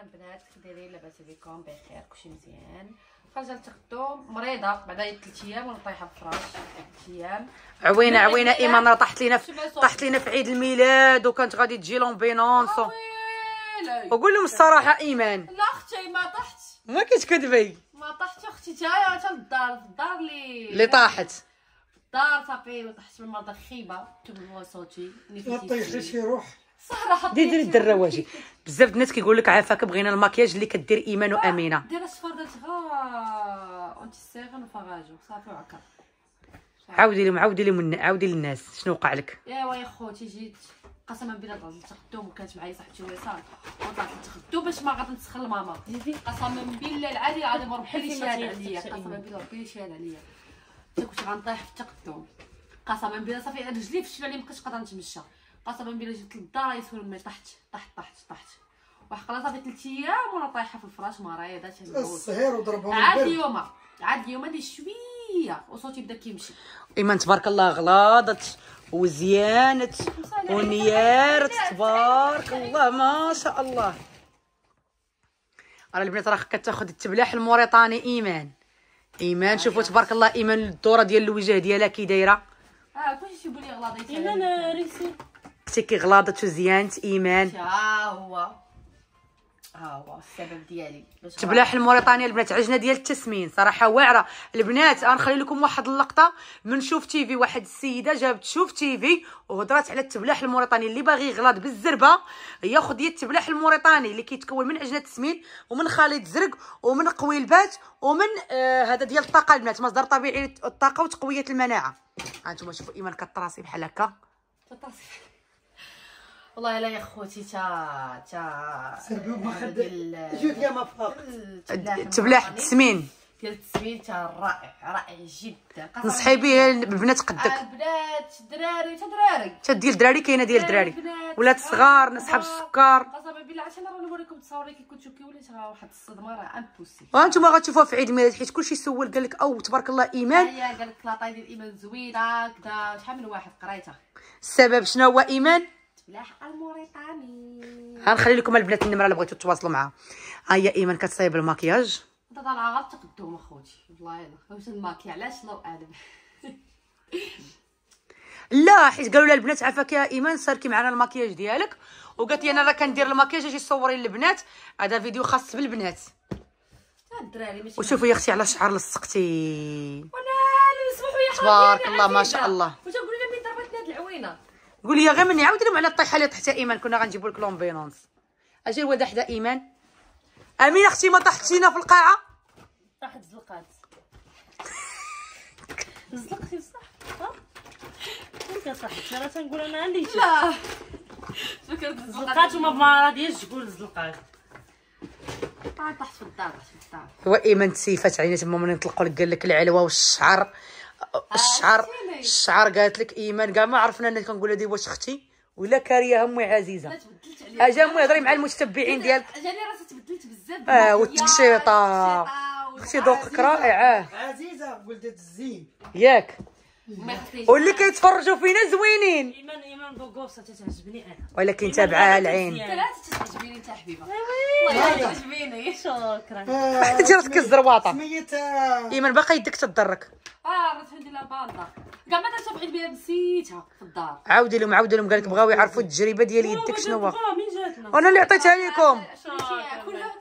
البنات كيف دايرين؟ لاباس عليكم؟ بخير كلشي مزيان. خرجت لتغدو مريضه بعدا 3 ايام وانا طايحه في الفراش 3 ايام. عوينه ايمان راه طاحت لينا في عيد الميلاد وكانت غادي تجي لومبينونس. وقول لهم الصراحه ايمان. لا اختي ما طحت. ما كتكذبي. ما طحت اختي حتى للدار اللي طاحت الدار صافي طحت من مرضى خيبه تبغوا صوتي لا طيحي شي روح صراحه. ديري الدراوجي. بزاف الناس كيقول لك عافاك بغينا المكياج اللي كدير ايمان وامينه. دير الصفر درتها اونتي سيغن وفراجو صافي وعكا. عاودي للناس شنو وقع لك. ايوا يا خوتي جيت قسما بالله طلعت تخدم وكانت معايا صاحبتي وصال وطلعت تخدم باش ما غادي نسخن لماما. قسما بالله العادي غادي ربي اللي شاد عليا. قسما بالله ربي اللي شاد عليا. كنت غنطيح في التقدم قسما بالله. صافي رجلي فشلوا لي مابقيتش قادره نتمشى. قسما بالله جيت للدار يسول مي طحت وحقا صافي 3 ايام وانا طايحه في الفراش مريضه الصهير وضربهم عاد اليوم دي شويه وصوتي بدا كيمشي. ايمان تبارك الله غلاضت وزيانت ونيارت تبارك الله ما شاء الله. راه البنات راه كتاخذ التبلاح الموريطاني ايمان شوفوا تبارك الله ايمان الدوره ديال الوجه ديالها كي دايره. كلشي تيقول لي غلاضيت ايمان ريسي شتي كي غلاضت وزيانت ايمان. ها هو السبب ديالي تبلاح الموريطانيه البنات عجنه ديال التسمين صراحه واعره. البنات غنخلي لكم واحد اللقطه من شوف تيفي. واحد السيده جابت شوف تيفي وهضرات على التبلاح الموريطاني اللي باغي يغلاض بالزربه ياخذ التبلاح الموريطاني اللي كيتكون من عجنه التسمين ومن خليط زرق ومن قويلبات ومن هذا ديال الطاقه البنات مصدر طبيعي للطاقه وتقويه المناعه. هانتوما شوفوا ايمان كطراسي بحال هكا. والله لا يا خوتي تا سربيو ما خد جوج يا ما فاق تبلاح التسمين ديال التسمين تا رائع جدا. نصحي به البنات قدك. البنات دراري حتى ديال الدراري كاينه ديال الدراري ولاد صغار ناس حاب السكر. قسما بالله عشان راه نوريكم التصاور كي كنتو ولات راه واحد الصدمه راه امبوسيبل. وانتم غتشوفوها في عيد الميلاد حيت كلشي سول قال لك او تبارك الله ايمان. قال لك لاطاي ديال ايمان زوينه كدا شحال من واحد قريتها. السبب شنو هو ايمان؟ تبلاح الموريطاني. غنخلي لكم البنات النمره اللي بغيتو تواصلوا معها. ها هي ايمان كتصايب المكياج. انت طالعه غير تقدم اخوتي والله الا واش الماكي علاش الله اعلم. لا حيت قالوا لها البنات عافاك يا ايمان ساركي معنا المكياج ديالك وقالت لي انا راه كندير المكياج اجي صوري للبنات. هذا فيديو خاص بالبنات. الدراري ماشي وشوفوا يا اختي على الشعر لصقتي. وانا سمحوا يا تبارك الله ما شاء الله. واش نقول لنا من ضربتني هاد العوينه. قولي يا غير مني عاود لهم على الطيحه اللي طحتها ايمان كنا غنجيبوا لك لومبينونس. اجي الواد حدا ايمان. امين اختي ما طحتينا في القاعه. طاحت زلقات زلقتي بصح ها كيف طاحت راه تنقول انا عندي شي لا فكرت زلقات وما راضياش تقول زلقات. طحت في الدار هو ايمان تسيفات علينا تما من نطلقوا لك قال لك العلوه والشعر الشعر قالت لك ايمان كاع ما عرفنا انا كنقول هذه واش اختي ولا كاريه امي عزيزه. اجا امي هضري مع المتتبعين ديالك. جاني راسي تبدلت بزاف. والتنشيطه اختي ذوقك رائع. عزيزه ولدة الزين ياك واللي كيتفرجوا فينا زوينين. ايمان بوغوصه تتعجبني انا ولكن تابعها العين. ثلاثه تتعجبيني انت حبيبه والله تعجبيني. شكرا. انت راسك الزرواطه سميتها ايمان باقا يدك تضرك. راه عندي لا باندا كاع ما درتها في عيد الميلاد نسيتها في الدار. عاودي لهم قال لك بغاو يعرفوا التجربه ديال يدك شنو هو. من جاتنا انا اللي عطيتها لكم. كلها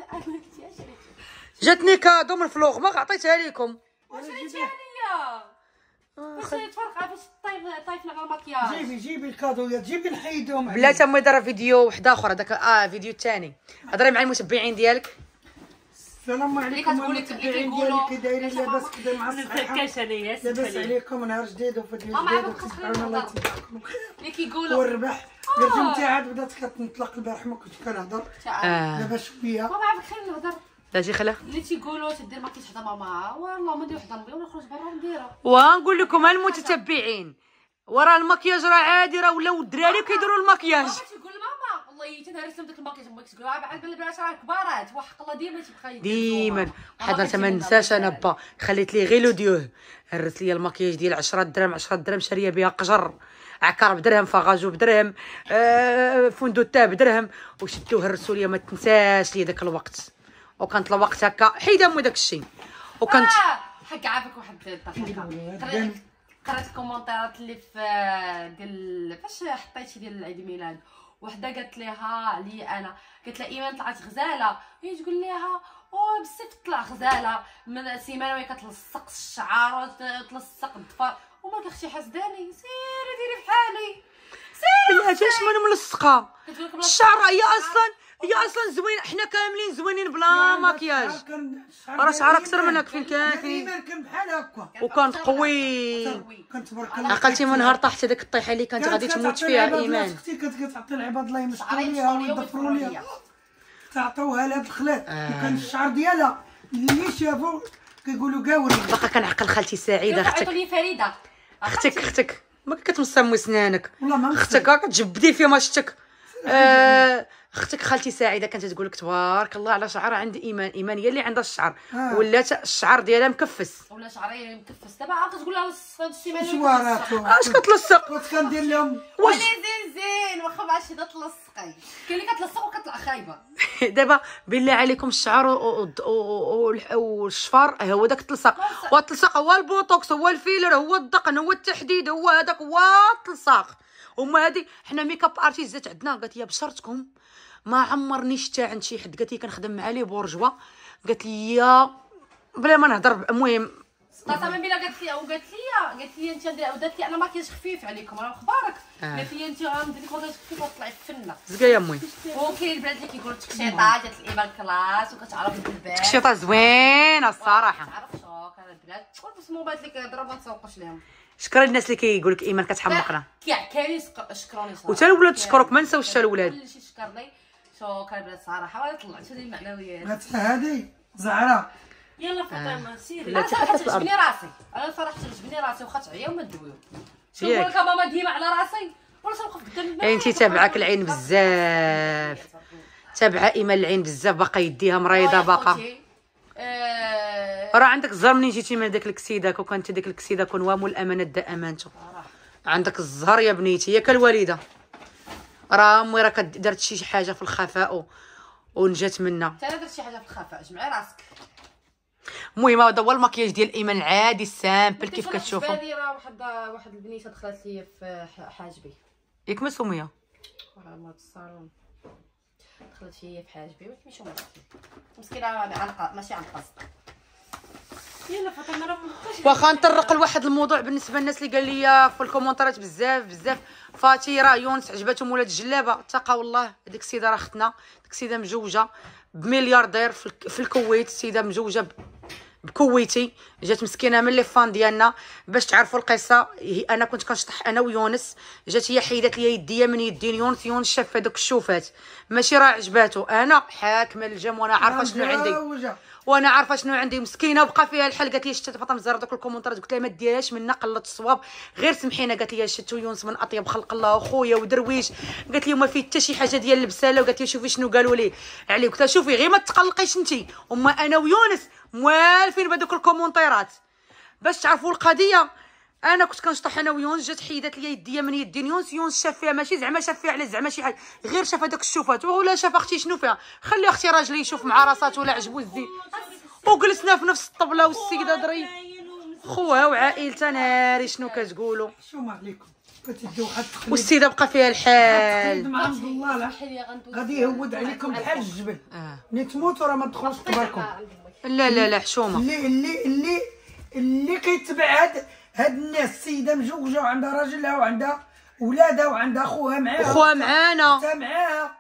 جاتني كادو من فلوغ ما عطيتها لكم. واش عطيتيها ليا باش تفرقع باش طايفنا على المكياج. جيبي الكادويات جيبي نحيدهم. بلاتي امي دار فيديو واحد اخر هذاك فيديو الثاني. هضري مع المتبعين ديالك. السلام عليكم المتابعين ديالي كي دايرين لاباس كدا مع الصحه لاباس عليكم نهار جديد وفيديو جديد وكتبعونا الله يتبعكم اللي كيقولوا والربح. الجمعه عاد بدات كتنطلق البارح ما كنتش كنهضر دابا شويه ما عرفت خير نهضر. لا جي خلا اللي تيقولوا تدير ما كاينش حدا ماما والله ما ندير وحده نبغي ولا نخرج برا نديرها. ونقول لكم المتتبعين وراه المكياج راه عادي راه ولاو الدراري كيديروا المكياج. تيقول ماما والله تنهرس لهم داك المكياج امك تقول بعد البنات راه كبارات وحق الله ديما تيبقى ديما حضرت ما ننساش انا با خليت لي غير لو ديوه هرس لي المكياج ديال 10 دراهم 10 دراهم شاريه بها قجر عكار بدرهم، فاغاجو بدرهم، فندوتا بدرهم، وشدوه هرسوا ليا ما تنساش لي داك الوقت. وكانت الوقت هكا حيد امي داك الشيء. وكانت حق عافاك واحد الدقيقه، قرات الكومونتيرات اللي في ديال فاش حطيتي ديال العيد ميلاد، وحده قالت ليها علي انا، قالت لها ايمان طلعت غزاله، هي تقول لها بزاف طلع غزاله من سيمانه وهي كتلصق الشعر وتلصق الضفار، وما اختي حسداني سيري ديري بحالي سيري. لا علاش ما ملصقه الشعر؟ هي اصلا زوين، حنا كاملين زوينين بلا مكياج. راه شعرها اكثر منك فين كان بحال هكا وكانت قوي. كنت تبارك الله. عقلتي من نهار طاحت هذيك الطيحه اللي كانت غادي تموت فيها ايمان. اختي كانت كتعطي العباد الله يمسكوا ليها ويضفروا ليها، تعطوها لهاد الخلات. وكان الشعر ديالها اللي شافوا كيقولوا قاوري. باقا كنعقل خالتي سعيده اختك. عيطوا لي فريده اختك ما كتمسمي سنانك. والله ما اختك كتجبدي فيها ما شتك. اختك خالتي سعيده كانت تقول لك تبارك الله على شعر عند ايمان هي اللي عندها الشعر ولات الشعر ديالها مكفس ولا شعري مكفس. دابا عاد كتقول لها السيمانه شواراتو اش كتلصق. كنت كندير لهم ولي زين واخا ما عرفتش تلصقي، كاين اللي كتلصق وكتطلع خايبه. دابا بالله عليكم الشعر والشفار هو داك تلصق، والتلصق هو البوتوكس، هو الفيلر، هو الدقن، هو التحديد، هو هذاك هو التلصاق. وما هادي حنا ميكاب ارتيست عندنا قالت لي بشرتكم ما عمرني شتا عند شي حد، قالت لي كنخدم مع لي بورجوا، قالت لي بلا ما نهضر. المهم قسما بالله قالت لي انت ودات لي انا ماكياج خفيف عليكم راه اخبارك. قالت لي انت غندير لك ماكياج خفيف وتطلعي في الفنه زكا يا امي. وكاين البنات اللي كيقولوا تكشيطه جات الايمان كلاس وكتعرف بالبال تكشيطه زوينه الصراحه. تعرف شوك انا البنات والبسموبات اللي كيهضروا ما تسوقوش لهم. شكرا للناس اللي كيقول لك ايمان كتحمقنا. كاين شكروني صراحه، وتا الولاد تشكروك ما نساوش حتى الولاد. كلشي شكرني. شكرا البنات صراحه ولا طلعتوا لي المعنويات. هادي زهره يلا فاطمه سيري. انا صراحه تعجبني راسي، انا صراحه تعجبني راسي واخا تعيا وما تدويو. شوف لك ماما ديما على راسي ولا توقف قدام الماء. انت تابعك العين بزاف، تابعه ايمان العين بزاف، باقا يديها مريضه باقا. راه عندك الزهر منين جيتي من داك الكسيداك، وكانت ديك الكسيداك ونوام الامانه دا امانته. عندك الزهر يا بنيتي، ياك الوالده. راه امي راه درت شي حاجه في الخفاء ونجات منا. انا درت شي حاجه في الخفاء، جمعي راسك. المهم هذا هو المكياج ديال ايمان العادي السامبل كيف كتشوفوا. بالي راه واحد البنيته دخلت لي في حاجبي. ياك ما سميه راه ما بالصالون دخلت هي في حاجبي وتمشيو مسكينه عن ماشي عن قصد. يلا فاطمه راه واخا نطرق لواحد الموضوع بالنسبه للناس اللي قال لي في الكومونتيرات بزاف فاتي راه يونس عجباتهم ولاد الجلابه. تقى والله ديك السيده راه اختنا، ديك السيده مزوجه بملياردير في الكويت، السيده مزوجه بكويتي، جات مسكينه من لي فان ديالنا. باش تعرفوا القصه، انا كنت كنشطح انا ويونس، جات هي حيدات لي يديا من يدين يونس شاف هذوك الشوفات ماشي راه عجباتو. انا حاكمه الجم وانا عارفه شنو عندي مسكينه وبقى فيها الحل. قالت لي شتات فاطمه زهر دوك الكومونتيرات، قلت لها ما ديرهاش منا قلت الصواب غير سمحينا. قالت لي شتو يونس من اطيب خلق الله وخويا ودرويش، قالت لي ما فيه حتى شي حاجه ديال البساله. وقالت لي شوفي شنو قالوا لي عليه، قلت لها شوفي غير ما تقلقيش انت. وما انا ويونس موالفين بهذوك الكومونتيرات باش تعرفوا القضيه. انا كنت كنشطح انا ويونس، جات حيدات لي يديا من يدين يونس شاف فيها ماشي زعما شاف فيها على زعما شي حاجه، غير شاف هذاك الشوفات. ولا شاف اختي شنو فيها، خلي اختي راجلي يشوف مع راساتو ولا عجبو الزين. وجلسنا في نفس الطبله والسيده دري خوها وعائلتها ناري شنو كتقولوا. شوم عليكم كتديو واحد التقليد والسيده بقى فيها الحال. عند الله لا غادي يهود عليكم بحال الجبل. ملي تموتوا راه ما تدخلوش لداركم. لا حشومه. اللي كيتبع هاد الناس، السيده مزوجه وعندها راجلها وعندها ولادها وعندها خوها معاها حتى معاها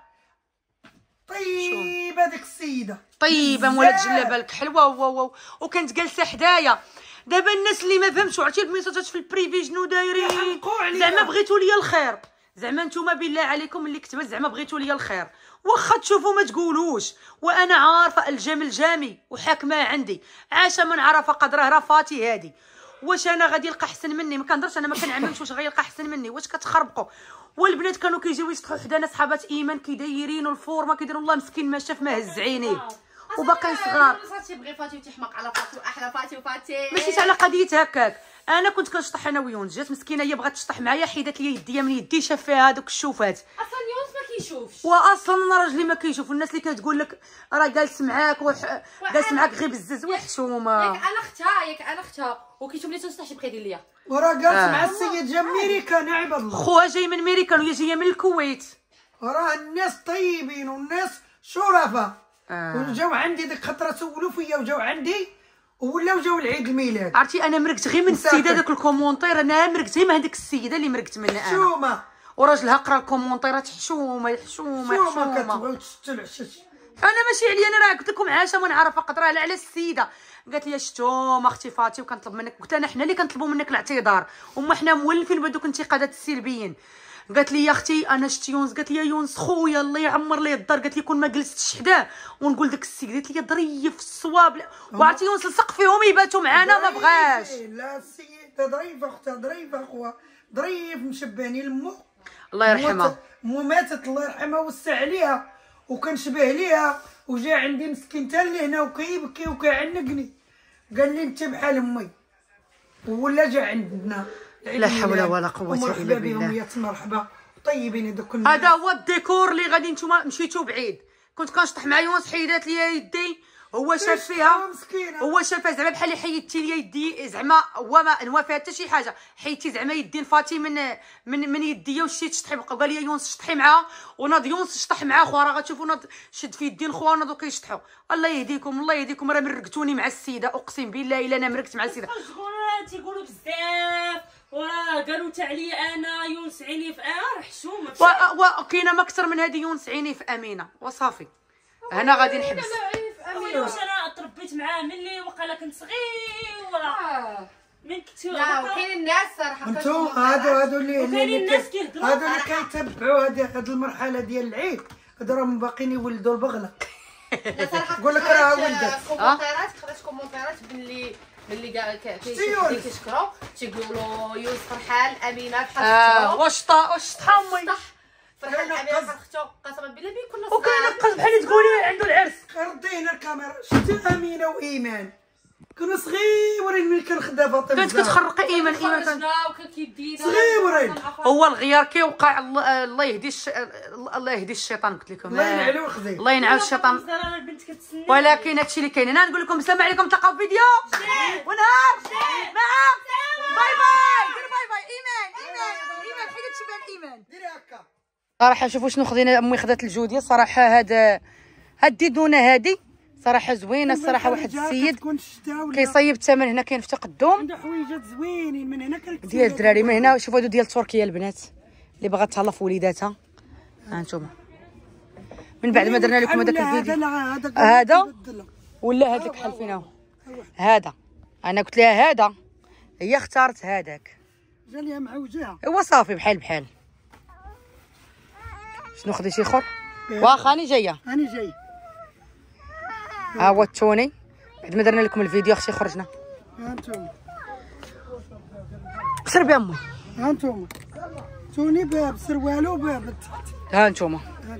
طيبه ديك السيده طيبه مولات جلابه لك حلوه وكانت جالسه حدايا. دابا الناس اللي ما فهمتش عرفتي الميساجات في البريفي شنو دايرين، زعما بغيتوا ليا الخير، زعما نتوما بالله عليكم اللي كتبت زعما بغيتوا ليا الخير، واخا تشوفوا ما تقولوش. وانا عارفه الجمل جامي وحاكمه عندي، عاشا من عرف قدره رفاتي هادي. واش انا غادي يلقى احسن مني؟ ما كنهضرش انا ما كنعملش واش غيلقى احسن مني، واش كتخربقوا؟ والبنات كانوا كيجيو يسطحوا حدانا صحابات ايمان كيدايرين الفورمه كيديروا الله مسكين ما شاف ما هز عينيه وباقيين صغار. صافي بغي فاتي وتحمق على فاتي واحلى فاتي وفاتي ماشي على قضيه هكاك، انا كنت كنشطح انا ويونس، جات مسكينه هي بغات تشطح معايا، حيدات لي يديا من يدي، شاف فيها هذوك الشوفات. اصلا يونس ما كيشوفش، واصلا انا راجلي ما كيشوف. الناس اللي كتقول لك راه جالس معاك جالس معاك غير بزز وحشومه. ياك انا اختها وكيشوف لي تنشطح شي بقى يدير ليا. وراه جالس مع السيد جا ميريكان يا عباد الله. خوها جاي من ميريكان وهي جايه من الكويت. راه الناس طيبين والناس شرفاء. وجاو عندي ديك خطره سولوا فيا وجاو عندي ولاو جاو العيد الميلاد. عرفتي انا مرقت غير من السيده داك الكومونتير، انا مرقت غير من هذيك السيده اللي مرقت منها انا. حشومه. وراجلها قرا الكومونتيرات حشومه حشومه كتبغيو تشتو العشش. انا ماشي عليا، انا راه قلت لكم عاشه ما نعرف قدرها على السيده. قالت لي شتو ما اختي فاطمه وكنطلب منك. قلت انا حنا اللي كنطلبوا منك الاعتذار، وما حنا مولفين بهذوك الانتقادات السلبيين. قالت لي يا اختي انا شت يونس، قالت لي يا يونس خويا الله يعمر ليه الدار، قالت لي كون ما جلستش حداه ونقول داك السيد، قالت لي ظريف الصواب. وعرفتي يونس لصق فيهم يباتوا معانا ما بغاش. لا السيد ظريف اختها ظريف اخوها ظريف مشبهني لمو الله يرحمها. مو ماتت الله يرحمها وسع عليها وكنشبه ليها. وجا عندي مسكين تا لهنا وكيبكي وكيعنقني، قال لي انت بحال امي. ولا جا عندنا لا حول ولا قوه الا بالله. يا مرحبا طيبين هذوك الناس. هذا هو الديكور اللي غادي نتوما مشيتو بعيد. كنت كنشطح مع يونس حيدات لي يدي، هو شاف فيها هو شافها زعما بحال اللي حيدتي لي يدي، زعما هو ما نوا فيها حتى شي حاجه، حيدتي زعما يدي لفاتي من يديا وشتي تشطحي. قال لي يونس شطحي معاها، وناض يونس شطح مع خوها. راه غتشوفوا ناض شد في يدين خوها وناضوا كيشطحوا. الله يهديكم الله يهديكم، راه مرقتوني مع السيده اقسم بالله الا انا مرقت مع السيده. تيقولوا بزاف وراه قالوا تا عليا انا يونس عيني في حشومه. وكاينه ما اكثر من هذه يونس عيني في امينه وصافي. هنا غادي نحبس. واش انا تربيت معاه ملي وقيلا كنت صغيره. من كنت لا وكاين الناس صراحه انتم هادو اللي الناس كيهضروا هادو اللي كيتبعوا هاد المرحله ديال العيد، هادو راهم باقيين يولدوا البغله. لا صراحه نقول لك راه ولدت. كومونتيرات خدات كومونتيرات باللي كاع كيشكروا تيقولوا يونس فرحان، امينه بحال واش طحا امي فرحان امينه بحال اختو. قسما بالله بين كنا صغار وكاين بحال تقولي عنده العرس. ردينا الكاميرا شتي امينه وايمان كانوا صغيورين ملي كنخدا فاطمه. كانت كتخرقي ايمان كان وكان كيدينا صغيورين. هو الغيار كيوقع. الله يهدي الله يهدي الشيطان. قلت لكم الله ينعلو خزي الله ينعل الشيطان. ولكن هادشي اللي كاين. انا نقول لكم السلام عليكم، تلقاو في فيديو ونهار مع باي باي. دير باي باي ايمان حيدت شي بان ايمان ديري هكا. صراحه شوفوا شنو خدينا. امي خدات الجوديه صراحه. هاد الديدونه هادي صراحه زوينه الصراحه. واحد السيد كيصايب الثمن هنا كاين في تقدم. عنده حويجات زوينين من هنا ديال الدراري من هنا. شوفوا هادو ديال تركيا البنات اللي باغا تهلا في وليداتها. ها انتم من بعد ما درنا لكم هذاك الفيديو هذا ولا هذاك بحال فينا هذا. انا قلت لها هذا، هي اختارت هذاك جا ليها معوجه. هو صافي بحال شنو خديتي اخر؟ واخا راني جايه. انا جاي. ها هو التوني. بعد ما درنا لكم الفيديو اختي خرجنا. ها انتم سربي امي. ها انتم توني باب سروالو باب التحت. ها انتم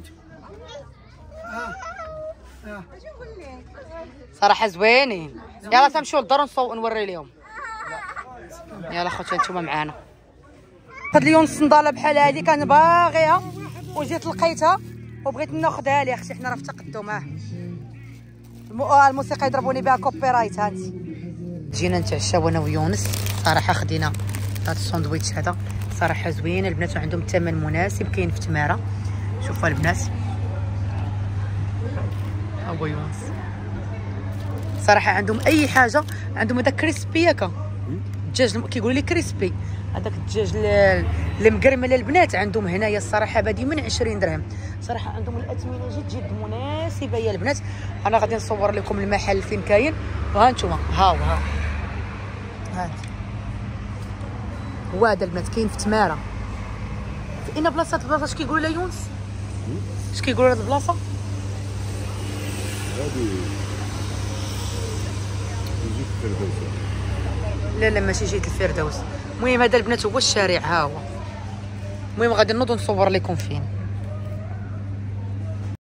صراحه زوينين. يلا تمشيو للدار نوري لهم. يلا خوتي انتم معانا. خد لي نص نضاله بحال هذه كان باغيها وجيت لقيتها وبغيت ناخذها لي اختي. حنا راه في تقدم. الموسيقى يضربوني بها كوبي رايت. هانت جينا نتعشاو انا ويونس. صراحه خدينا هذا الساندويتش هذا صراحه زوين. البنات عندهم الثمن مناسب. كاين في تماره. شوفوا البنات ها هو يونس صراحه عندهم اي حاجه. عندهم هذا كريسبي هكا الدجاج كيقولوا لي كريسبي. هذاك الدجاج المقرمله البنات عندهم هنايا الصراحه بادي من 20 درهم. صراحه عندهم الاثمنه جد مناسبه يا البنات. انا غادي نصور لكم المحل فين كاين. وها نتوما ها هو هذا البنات كاين في تماره. في اين بلاصه اش كيقولوا لها يونس؟ اش كيقولوا لهاد البلاصه؟ غادي يجي في الفردوس. لا ماشي جيت الفردوس. المهم هذا البنات هو الشارع. ها هو. المهم غادي نوض نصور لكم فين.